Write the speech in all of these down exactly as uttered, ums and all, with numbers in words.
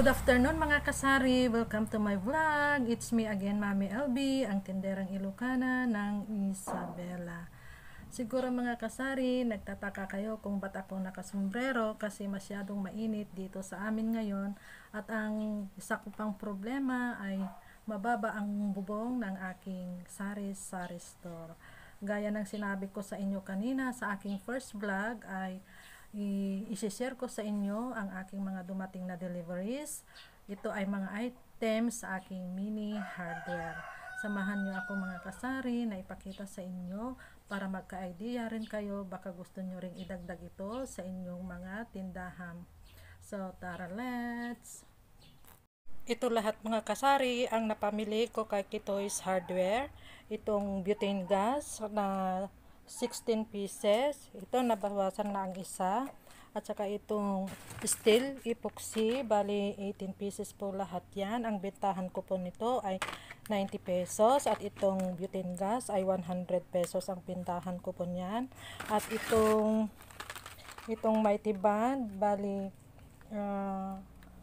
Good afternoon mga kasari! Welcome to my vlog! It's me again, Mami L B, ang tinderang Ilocana ng Isabela. Siguro mga kasari, nagtataka kayo kung ba't ako nakasombrero kasi masyadong mainit dito sa amin ngayon at ang isa ko pang problema ay mababa ang bubong ng aking sari-sari store. Gaya ng sinabi ko sa inyo kanina sa aking first vlog ay i-share ko sa inyo ang aking mga dumating na deliveries. Ito ay mga items sa aking mini hardware. Samahan nyo ako mga kasari na ipakita sa inyo para magka-idea rin kayo, baka gusto nyo ring idagdag ito sa inyong mga tindahan. So tara, let's! Ito lahat mga kasari ang napamili ko kay Kitoys Hardware. Itong butane gas na sixteen pieces. Ito nabawasan na ang isa. At saka itong steel epoxy, bali eighteen pieces po lahat yan. Ang bentahan ko po nito ay ninety pesos. At itong butane gas ay one hundred pesos ang bentahan ko po niyan. At itong itong mighty band, bali uh,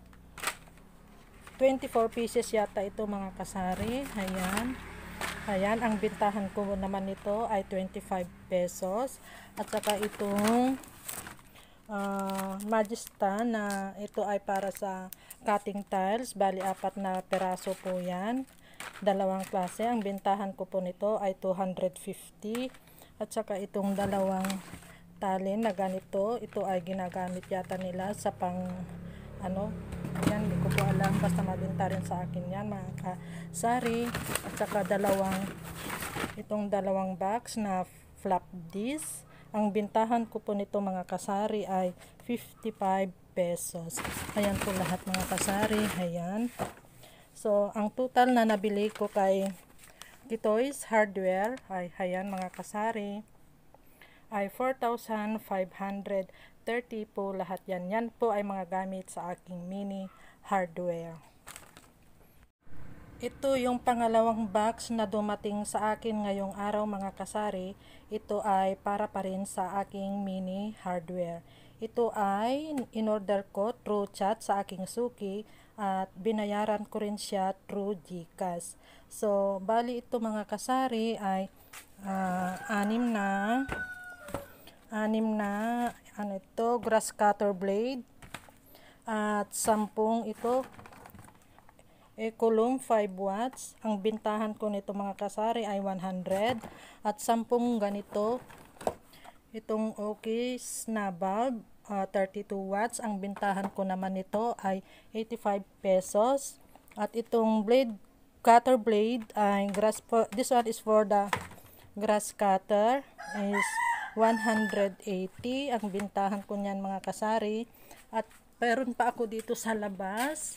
twenty-four pieces yata ito mga kasari. Ayan. Ayan, ang bintahan ko naman nito ay twenty-five pesos. At saka itong uh, Magista na ito ay para sa cutting tiles. Bali, apat na peraso po yan. Dalawang klase. Ang bintahan ko po nito ay two hundred fifty. At saka itong dalawang talin na ganito. Ito ay ginagamit yata nila sa pang ano, yan, hindi ko po alam, basta mabenta rin sa akin yan mga kasari. At saka dalawang itong dalawang box na flap disc, ang bintahan ko po nito mga kasari ay fifty-five pesos. Ayan po lahat mga kasari. Ayan, so ang total na nabili ko kay Kitoys Hardware ay, ayan mga kasari, ay four thousand five hundred thirty po lahat yan. Yan po ay mga gamit sa aking mini hardware. Ito yung pangalawang box na dumating sa akin ngayong araw mga kasari. Ito ay para pa rin sa aking mini hardware. Ito ay in-order ko through chat sa aking suki at binayaran ko rin siya through GCash. So, bali ito mga kasari ay uh, anim na anim na ano ito, grass cutter blade at sampung ito Ecolum five watts. Ang bintahan ko nito mga kasari ay one hundred at sampung ganito itong Okis na bulb, uh, thirty-two watts. Ang bintahan ko naman nito ay eighty-five pesos. At itong blade cutter blade ay grass, this one is for the grass cutter, is one hundred eighty. Ang bintahan ko niyan mga kasari. At meron pa ako dito sa labas.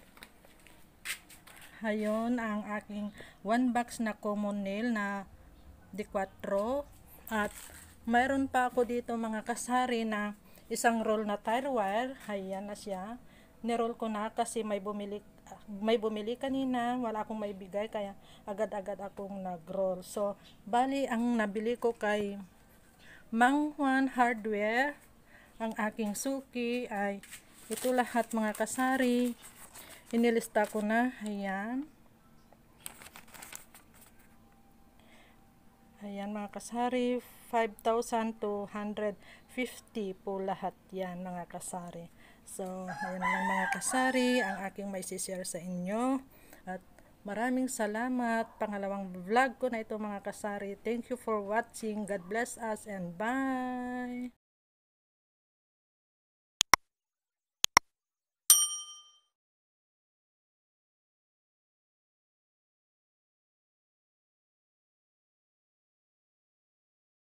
Ayun ang aking one box na common nail na D four. At mayroon pa ako dito mga kasari na isang roll na tire wire. Ayan na siya. Niroll ko na kasi may bumili may bumili kanina, wala akong may bigay kaya agad-agad akong nag-roll. So bali ang nabili ko kay Mang Juan Hardware, ang aking suki ay ito lahat mga kasari. Inilista ko na. Ayan. Ayan mga kasari, five thousand two hundred fifty po lahat yan mga kasari. So, ayan lang mga kasari ang aking may share sa inyo. At maraming salamat. Pangalawang vlog ko na ito mga kasari. Thank you for watching. God bless us and bye!